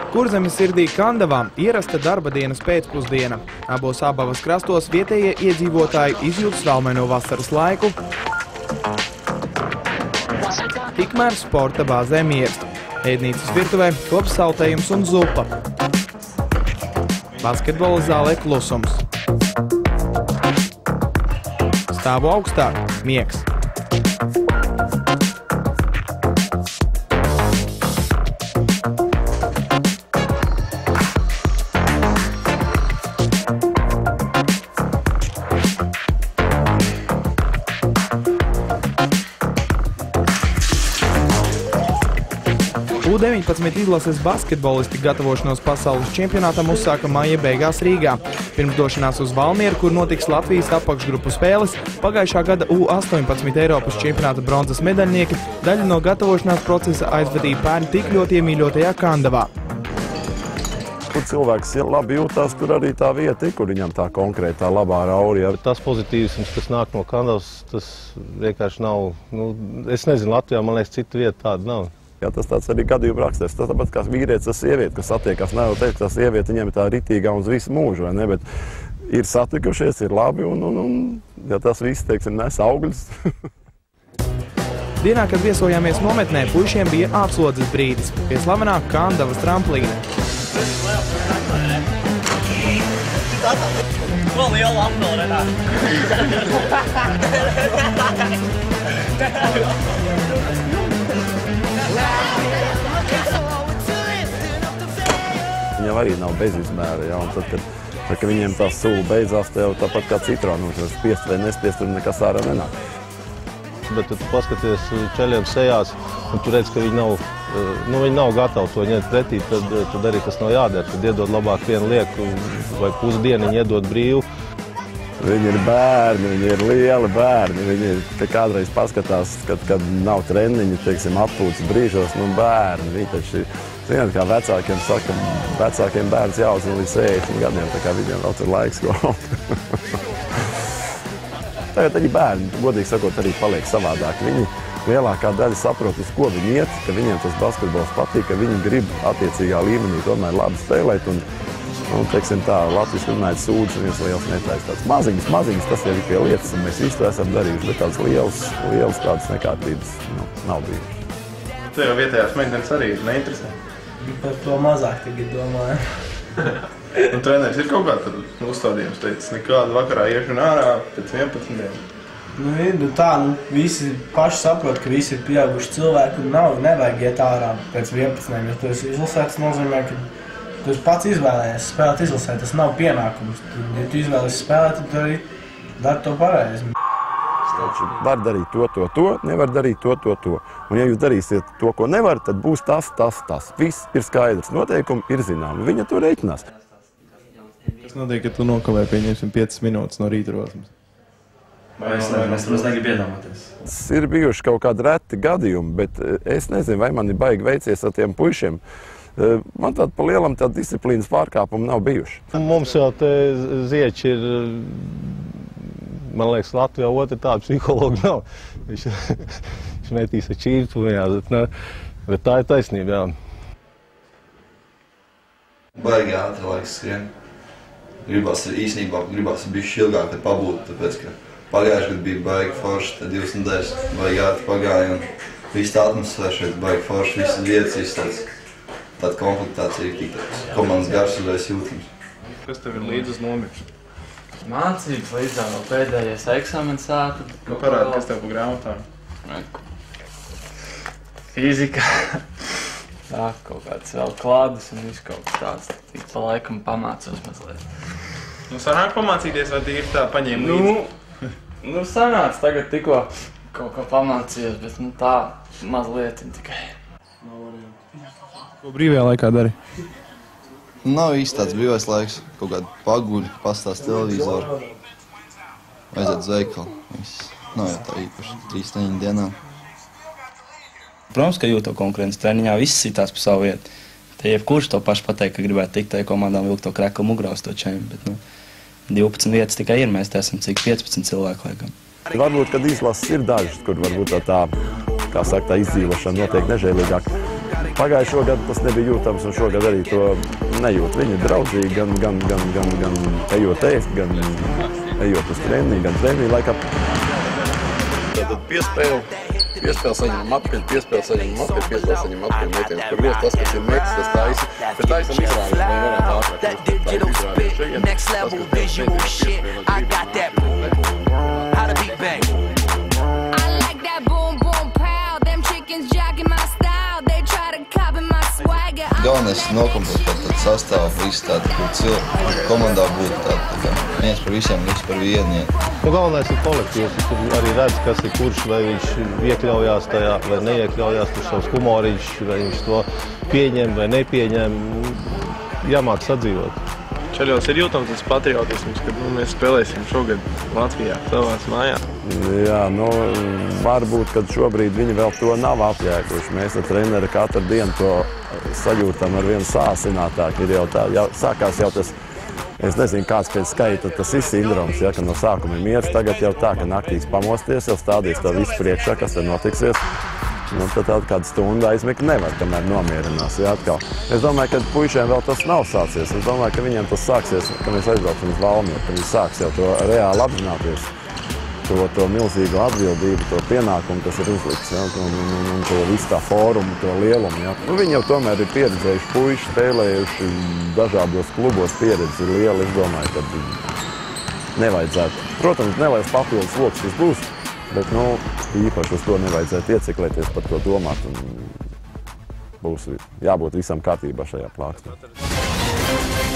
Kurzemes sirdī Kandavā ierasta darba dienas pēcpusdiena. Abos Ābavas krastos vietējie iedzīvotāji izjūt straumēno vasaras laiku. Tikmēr sporta bāzē Miers. Ēdnīcas virtuvē top saltējums un zupa. Basketbola zālē klusums. Stāvu augstāk – miegs. U-19 izlases basketbolisti gatavošanos pasaules čempionātam uzsāka maija beigās Rīgā. Pirms došanās uz Valmieru, kur notiks Latvijas apakšgrupu spēles, pagājušā gada U-18 Eiropas čempionāta bronzas medaļnieki daļu no gatavošanās procesa aizvadīja pērn tik ļoti iemīļotajā Kandavā. Kur cilvēks labi jūtās, tur arī tā vieta, kur viņam tā konkrētā labā rauri. Tas pozitīvisms, kas nāk no Kandavas, tas vienkārši nav, es nezinu, Latvijā, man liekas, cita vieta tāda nav. Jā, tas tāds arī gadījuma raksturs. Tas tāpat kā vīrietis ar sievieti, kas satiekās. Nevar teikt, ka tā sieviete viņam ir tā ritīgā un uz visu mūžu, vai ne? Bet ir satikušies, ir labi un ja tas viss, teiksim, nes augļus. Dienā, kad viesojāmies nometnē, puišiem bija atslodzes brīdis pie slavenā Kandavas tramplīna. Ko liela apmela, Renā? Viņam arī nav bezizmēra, ja, un tad, kad viņiem tā sula beidzās, tev tāpat kā citronu, tur spiest vai nespiest, tur nekas ārā nenāk. Bet tu paskaties čeļiem sejās, un tu redz, ka viņi nav gatavi to ņemt pretī, tad arī tas nav jādara. Tad iedod labāk vienu lieku vai pusdieniņu iedod brīvu. Viņi ir bērni, viņi ir lieli bērni. Viņi te kādreiz paskatās, kad nav treniņi, teiksim, atpūtas brīžos, bērni. Viņi taču, zināt, kā vecākiem saka, vecākiem bērns jāuzņem līdz 60 gadiem, tā kā viņiem vēl tur laiks ko. Tagad arī bērni, godīgi sakot, arī paliek savādāk. Viņi lielākā daļa saprot, uz ko viņi iet, ka viņiem tas basketbols patīk, ka viņi grib attiecīgā līmenī tomēr labi spēlēt. Un teiksim tā, Latvijas runājot sūdzes un viens liels netais tāds maziņas, tas jau ir pie lietas, un mēs visu to esam darījuši, bet tāds liels tādas nekārtības nav bijuši. Tu jau vietējās meitenes arī neinteresē? Par to mazāk tagad domāju. Un treneris ir kaut kā tad uzstādījums teicis, nekādu vakarā iešana ārā pēc 11. Visi paši saprot, ka visi ir pieauguši cilvēki un nevajag iet ārā pēc 11. Ja tu esi izlasēts, nozīmē, ka tu pats izvēlējies spēlēt izlasē, tas nav pienākums. Ja tu izvēlies spēlēt, tad tu arī dari to pareizi. Var darīt to, nevar darīt to. Un ja jūs darīsiet to, ko nevar, tad būs tas. Viss ir skaidrs, noteikumi ir zināmi, viņa to reiķinās. Kas notiek, ka tu nokavē, pieņemsim 5 minūtes no rīta rosmes? Es negribu iedomāties. Ir bijuši kaut kādi reti gadījumi, bet es nezinu, vai man ir baigi veicies ar tiem puišiem. Man tāda pa lielam disciplīnas pārkāpuma nav bijuši. Mums jau te zieči ir, man liekas, Latvijā otri tādu psihologu nav. Viņš metīs ar čīrtu, bet tā ir taisnība, jā. Baigi ātri laiks skrien. Īsnībā gribās bišķi ilgāk pabūt, tāpēc, ka pagājuši gadu bija baigi forši, tad 2 nedēļas baigi ātri pagāja, un viss tā atmosfēra šeit baigi forši, visas vietas, viss tāds. Tāda konfliktācija ir tāds komandas gars uzreiz jūtams. Kas tev ir līdz uz nomiršanu? Mācības līdzāk vēl pēdējais eksāmens sāka. Parādi, kas tev pa grāmatām? Fizika. Tā, kaut kāds vēl klādes un viss kaut kas tāds. Tik pa laikam pamācos mazliet. Sanāk pamācīties, vai ir tā paņēma līdzi? Sanāc, tagad tikko kaut ko pamācījos, bet tā mazliet tikai. Ko brīvajā laikā dari? Nav īsti tāds brīvais laiks. Kaut kādu paguļu, pastāst televizoru. Aiziet uz veikalu. Nav jau tā īpaši 3 treniņu dienā. Protams, ka jūto konkurences treniņā viss citās pa savu vietu. Te jebkurš to pašu pateikt, ka gribētu tikt tai komandām vilkt to kreklu mugrā uz to čēmu. Bet 12 vietas tikai ir, mēs te esam cik 15 cilvēku laikam. Varbūt, kad izlases ir dažas, kur varbūt tā, kā saka, tā izdzīvošana notiek nežēlīgāk. Pagājušo gadu tas nebija jūtams, un šogad arī to nejūt. Viņi ir draudzīgi, gan ejot ēst, gan ejot uz treniņu, gan treniņu laikā. Tad piespēle saņemam atpakaļ, piespēle saņemam atpakaļ metiem. Kur liek tas, kas ir metis, tas taisa. Bet taisam izrādīt, lai varētu ātrāk. Tas izrādīt šeit. Tas, kas Galvenais ir nokomplektēt tādu sastāvu, visu tādu, kur komandā būtu tādu, viens par visiem, viss par vienu. Galvenais ir kolektīvs. Tur arī redz, kas ir kurš, vai viņš iekļaujās tajā, vai neiekļaujās, tur savs humoriņš, vai viņš to pieņem vai nepieņem. Jāmāk sadzīvot. Čaļos ir jūtams tas patriotisms, kad mēs spēlēsim šogad Latvijā, savās mājās. Jā, varbūt, kad šobrīd viņi vēl to nav apjēguši. Mēs ar treneri katru dienu to sajūtam ar vien sāsinātāk. Ir jau tā, sākās jau tas, es nezinu, kāds pēc skaita tas ir sindroms, ja, ka no sākuma ir miers. Tagad jau tā, ka naktīs pamosties, jau stādīs to visu priekšā, kas te notiksies. Tad kādu stundu aizmigt nevar, kamēr nomierinās. Ja, atkal. Es domāju, ka puišiem vēl tas nav sācies. Es domāju, ka viņiem tas sāksies, kad mēs aizbrauksim uz Valmieru. Viņi sāks jau to reāli apzināties, to milzīgo atbildību, to pienākumu, kas ir uzlikts, ja, un to visu tā fórumu, to lielumu. Ja. Viņi jau tomēr ir pieredzējuši puiši, spēlējuši dažādos klubos, pieredzi ir liela. Es domāju, ka nevajadzētu. Protams, nelaiž papildus loks, kas būs. Bet, īpaši uz to nevajadzētu ieciklēties, par to domāt, un būs jābūt visam kārtībā šajā plāksnē.